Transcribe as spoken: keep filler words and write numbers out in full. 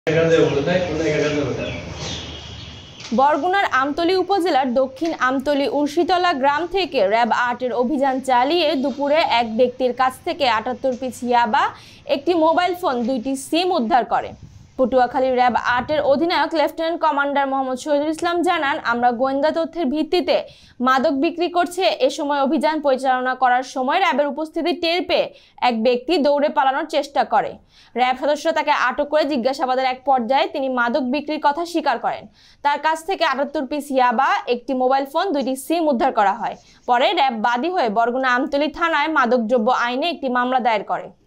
বরগুনার আমতলী উপজেলার দক্ষিণ আমতলী উর্শিতলা গ্রাম থেকে র্যাব আটের অভিযান চালিয়ে দুপুরে এক ব্যক্তির কাছ থেকে আটাত্তর পিস ইয়াবা, একটি মোবাইল ফোন, দুইটি সিম উদ্ধার করে। পটুয়াখালী র্যাব আটের অধিনায়ক লেফটেন্যান্ট কমান্ডার মোহাম্মদ শহীদুল ইসলাম জানান, আমরা গোয়েন্দা তথ্যের ভিত্তিতে মাদক বিক্রি করছে এ সময় অভিযান পরিচালনা করার সময় র্যাবের উপস্থিতি টের পেয়ে এক ব্যক্তি দৌড়ে পালানোর চেষ্টা করে। র্যাব সদস্যরা তাকে আটক করে জিজ্ঞাসাবাদের এক পর্যায়ে তিনি মাদক বিক্রির কথা স্বীকার করেন। তার কাছ থেকে আটাত্তর পিস ইয়াবা, একটি মোবাইল ফোন, দুইটি সিম উদ্ধার করা হয়। পরে র্যাব বাদী হয়ে বরগুনা আমতলী থানায় মাদকদ্রব্য আইনে একটি মামলা দায়ের করে।